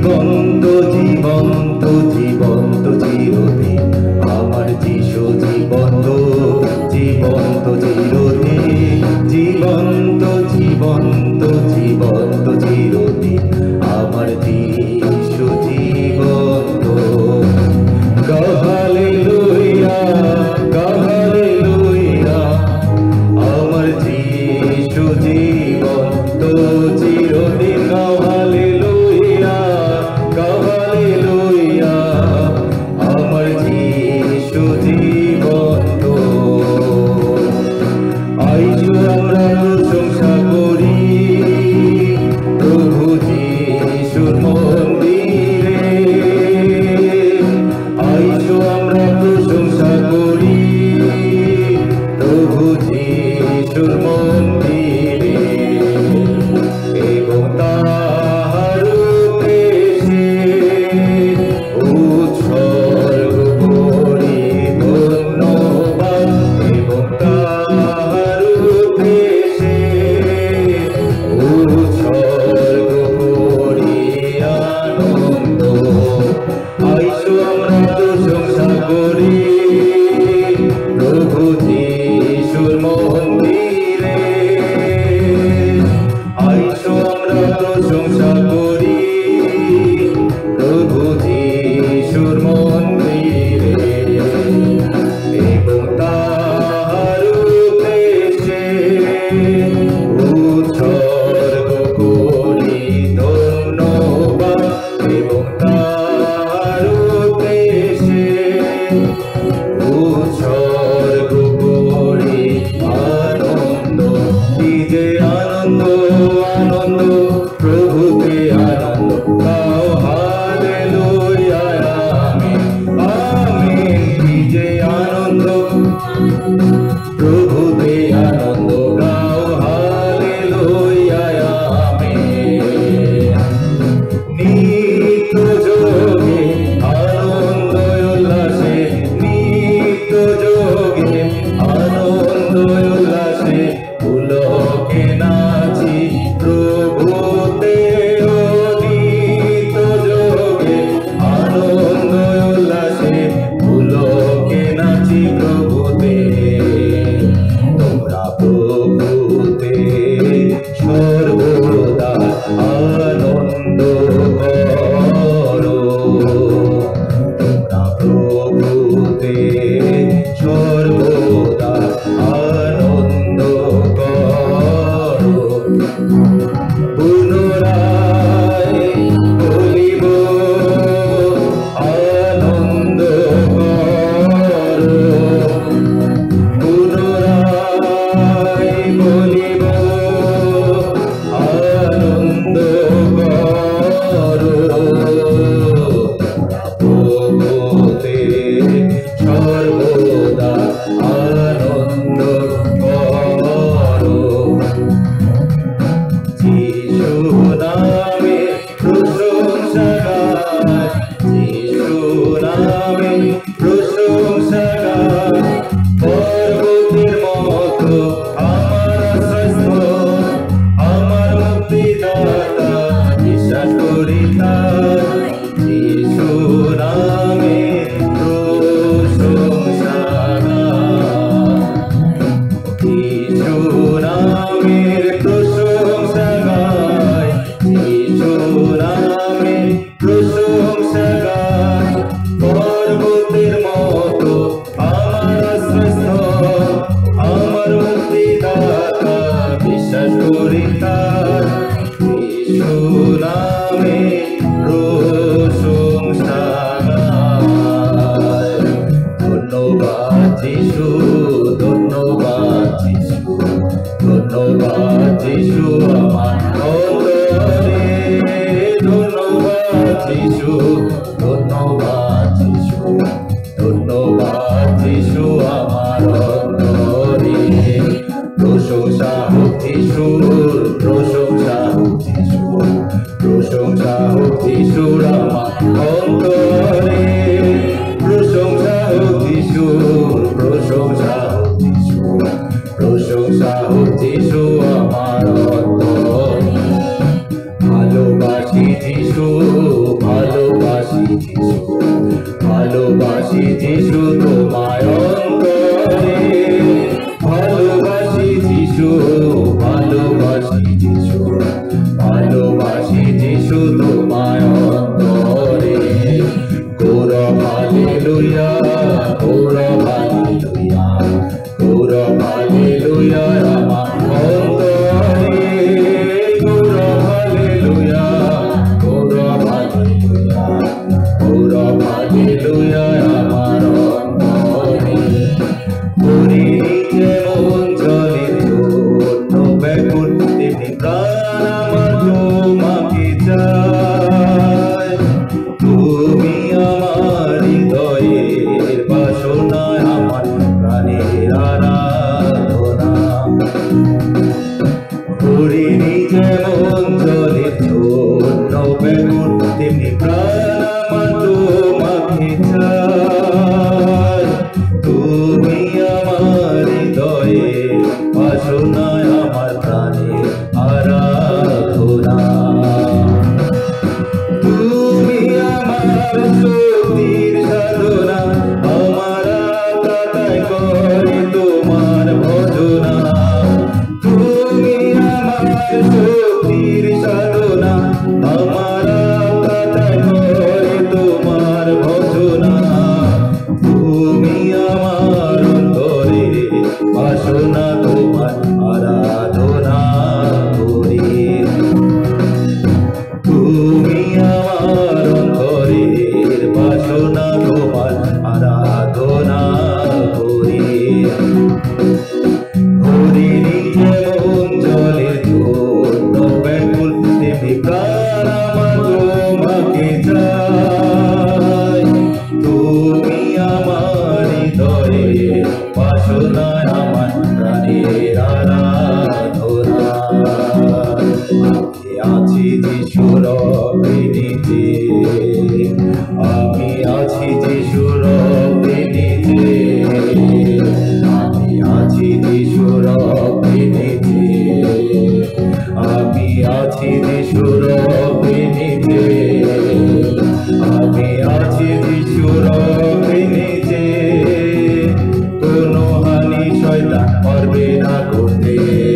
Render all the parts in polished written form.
জীবন্ত জীবন্ত জীবন্ত চিরদিন আমার যিশু জীবন্ত জীবন্ত চিরদিন জীবন্ত জীবন্ত জীবন্ত চিরদিন আমার যিশু জীবন্ত হালেলুয়া হালেলুয়া আমার যিশু জীবন্ত চিরদিন হালেলুয়া হালেলুয়া আমার যিশু জীবন্ত আইসো আমরা প্রশংসা করি প্রভু যিশুর মন্দিরে আইসো আমরা প্রশংসা করি প্রভু যিশুর মন্দিরে এবং তাহার উদ্দেশ্যে উৎসর্গ করি ধন্যবাদ এবং তাহার উদ্দেশ্যে উৎসর্গ করি আনন্দ আইসো আমরা প্রশংসা করি প্রভু যিশুর মন্দিরে আইসো আমরা প্রশংসা করি প্রভু যিশুর মন্দিরে এবং তাহার উদ্দেশ্যে উৎসর্গ করি ধন্যবাদ এবং তাহার উদ্দেশ্যে উৎসর্গ করি আনন্দ কি যে আনন্দ আনন্দ প্রভুতে আনন্দ গাও হালেলুয়া আমিন আমিন কি যে আনন্দ প্রভুতে আনন্দ গাও হালেলুয়া আমিন নিত্য যোগে আনন্দ উল্লাসে নিত্য যোগে আনন্দ উল্লাসে পুলকে নাচি প্রভুতে নিত্য যোগে আনন্দ উল্লাসে পুলকে নাচি প্রভুতে তোমরা প্রভুতে সর্বদা আনন্দ করো তোমরা প্রভুতে সর্বদা আনন্দ করো পুনরায় বলিব আনন্দ করো পুনরায় বলিব আনন্দ করো প্রভুতে সর্বদা আনন্দ করো যিশু নামে প্রশংসা গায় যিশু নামে প্রশংসা গায় পর্বতের মতো আমার আশ্রয়স্থল আমার মুক্তিদাতা বিশ্বাস করি তার যিশু নামে প্রশংসা গায় যিশু নামের প্রশংসা গায় যিশু নামে প্রশংসা গায় পর্বতের মতো আমার আশ্রয়স্থল আমার মুক্তিদাতা বিশ্বাস করি তার যিশু নামে প্রশংসা গায় ধন্যবাদ যিশু ধন্যবাদ যিশু ধন্যবাদ যিশু আমার অন্তরে ধন্যবাদ যিশু ধন্যবাদ যিশু ধন্যবাদ যিশু আমার অন্তরে প্রশংসা হোক যিশুর প্রশংসা হোক যিশুর প্রশংসা হোক যিশুর আমার অন্তরে প্রশংসা হোক যিশুর প্রশংসা হোক যিশুর প্রশংসা হোক যিশু আমার অন্তরে ভালোবাসি যিশু আমার তোমাকে চাই, তুমি আমার হৃদয়ে বাসনা, আমার প্রাণের আরাধনা। আমি আছি যিশুর অভিনীতে, আমি আছি যিশুর অভিনীতে, আমি আছি যিশুর অভিনীতে, আমি আছি যিশুর অভিনীতে, আমি আছি যিশুর অভিনীতে। কোনো হানি শয়তান পারবে না করতে,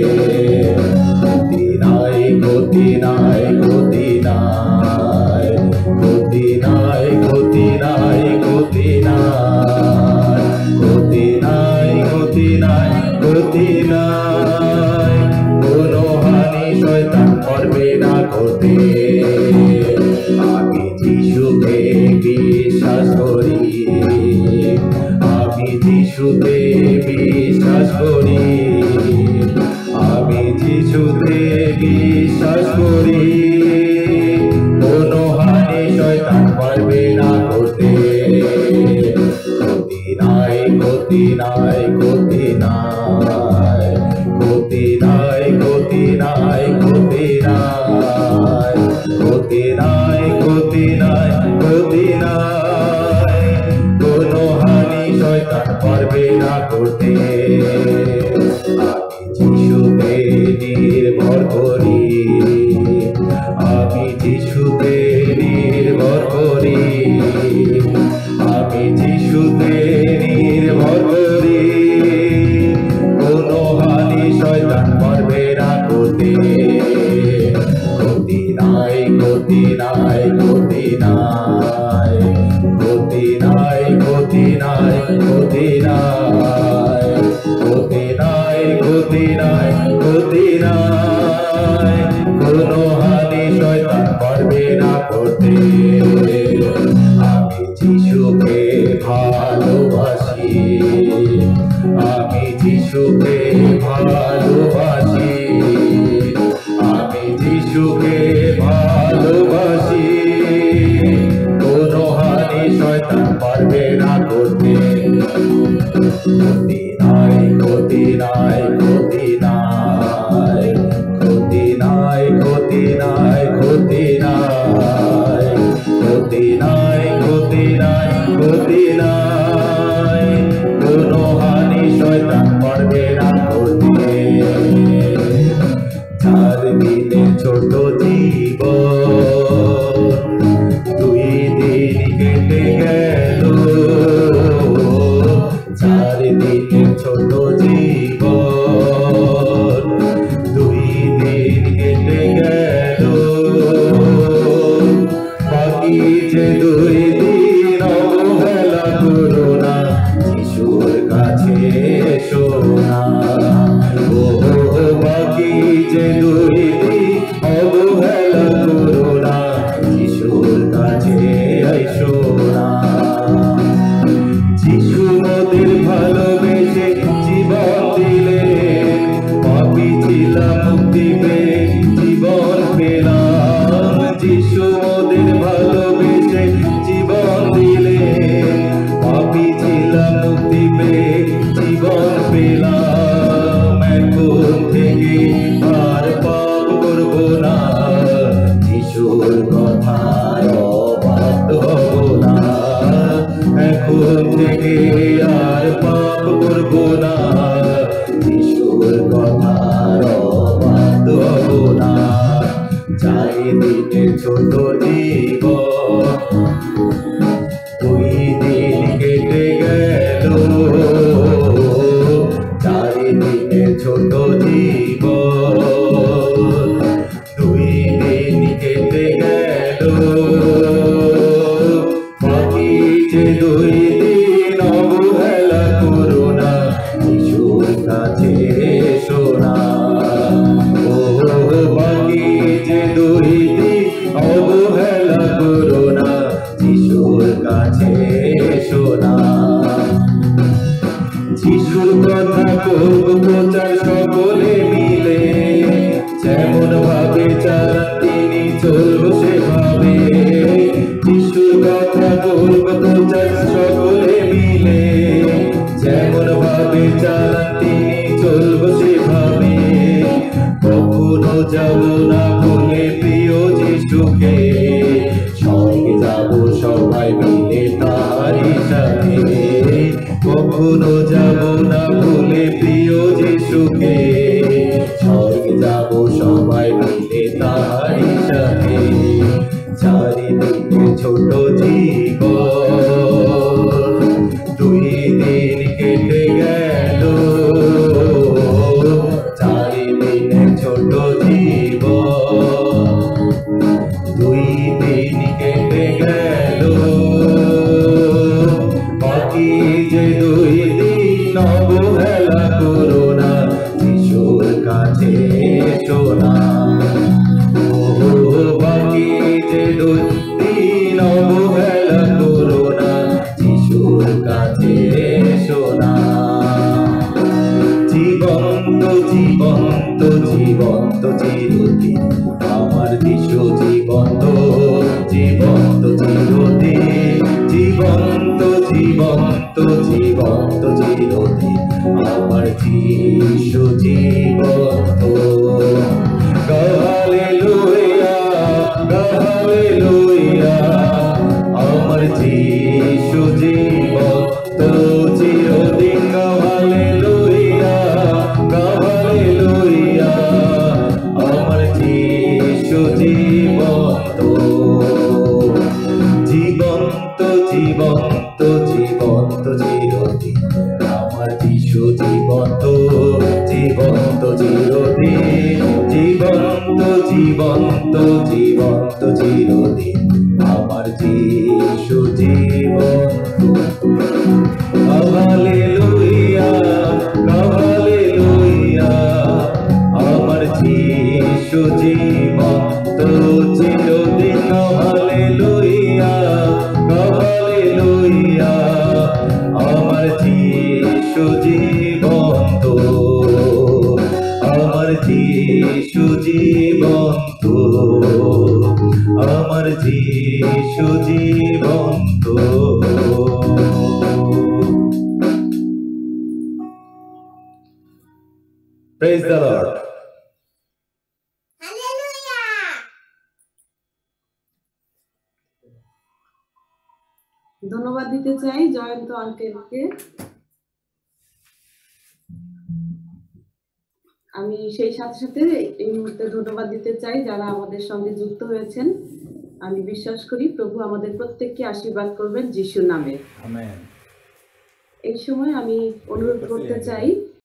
গতি নাই, গতি নাই, গতি নাই, গতি নাই, গতি নাই, গতি নাই, গতি নাই, গতি নাই। কোনো হানি শয়তান পারবে না করতে। আমি যিশুকে বিশ্বাস করি, আমি যিশুতে বিশ্বাস করি, আমি যিশুতে বিশ্বাস করি। কোনো হানি শয়তান পারবে না করতে। গতি নাই, গতি নাই, গতি নাই, গতি নাই, গতি নাই, গতি নাই, গতি নাই, গতি নাই, গতি নাই। কোনো হানি শয়তান পারবে না করতে। আমি যিশুতে নির্ভর করি, আমি যিশুতে নির্ভর করি, আমি যিশুতে নির্ভর করি। কোনো হানি শয়তান পারবে না করতে। গতি নাই, গতি নাই, গতি নাই, গতি নাই, গতি নাই, গতি নাই, গতি নাই, গতি নাই, গতি নাই। কোনো হানি শয়তান পারবে না করতে। আমি যিশুকে ভালোবাসি, আমি যিশুকে ভালোবাসি, আমি যিশুকে ভালোবাসি। কোনো হানি শয়তান পারবে না করতে। গতি নাই, গতি নাই, গতি নাই, গতি নাই, গতি নাই, গতি নাই, গতি নাই, গতি নাই, গতি নাই। কোনো হানি শয়তান পারবে না করতে। 4 দিনের ছোট জীবন 2 দিন কেটে গেল, 4 দিনের ছোট জীবন 2 দিন কেটে গেল। বাকি যে 2 দিন অবহেলা করো না, যিশুর কাছে এসো না। বাকি যে 2 দিন অবহেলা করো না, যিশুর কাছে এসো না। যিশু মোদের ভালোবেসে জীবন দিলেন, পাপী ছিলাম মুক্তি পেয়ে জীবন পেলাম। যিশু মোদের ভালোবেসে জীবন দিলেন, পাপী ছিলাম মুক্তি পেয়ে জীবন পেলাম। এখন থেকে আর পাপ করব না, যিশুর কথায় অবাধ্য হব না। এখন থেকে আর পাপ করব না, যিশুর কথার অবাধ্য হব না। 4 দিনের ছোট জীবন 2 দিন কেটে গেল, 4 দিনের ছোট জীবন 2 দিন কেটে গেল। বাকি যে 2 দিন অবহেলা করো না, যিশুর কাছে এসো না। বাকি যে 2 দিন অবহেলা করো না, যিশুর কাছে এসো না। যিশুর কথা করব প্রচার সকলে মিলে, যেমন ভাবে চান তিনি কখনো যাব না ভুলে প্রিয় যিশুকে, স্বর্গে যাব সবাই মিলে তারই সাথে। চারিদিকে ছোট জীবন, 2 দিন কেটে গেল, চারিদিনে ছোট জীবন, 2 দিন কেটে গেল। বাকি যে 2 দিন অবহেলা করো না, যিশুর কাছে এসো না। বাকি যে 2 দিন অবহেলা করো না, যিশুর কাছে এসো না। জীবন্ত জীবন্ত জীবন্ত চিরদিন আমার যিশু, জীবন্ত জীবন্ত চিরদিন, জীবন্ত জীবন্ত জীবন্ত চিরদিন আমার যিশু জীবন্ত। হালেলুয়া হালেলুয়া, আমার যিশু জীবন্ত চিরদিন। হালেলুয়া হালেলুয়া, আমার যিশু জীবন্ত। জীবন্ত জীবন্ত জীবন্ত চিরদিন আমার যিশু, জীবন্ত জীবন্ত চিরদিন, জীবন্ত জীবন্ত জীবন্ত চিরদিন আমার যিশু জীবন্ত। হালেলুয়া হালেলুয়া, আমার যিশু জীবন্ত চিরদিন। হালেলুয়া হালেলুয়া, আমার যিশু জীবন্ত, আমার যিশু জীবন্ত, আমার যিশু জীবন্ত। Praise the Lord. ধন্যবাদ দিতে চাই জয়ন্ত আঙ্কেলকে। আমি সেই সাথে সাথে এই মুহূর্তে ধন্যবাদ দিতে চাই যারা আমাদের সঙ্গে যুক্ত হয়েছেন। আমি বিশ্বাস করি প্রভু আমাদের প্রত্যেককে আশীর্বাদ করবেন যিশুর নামে। আমেন। এই সময় আমি অনুরোধ করতে চাই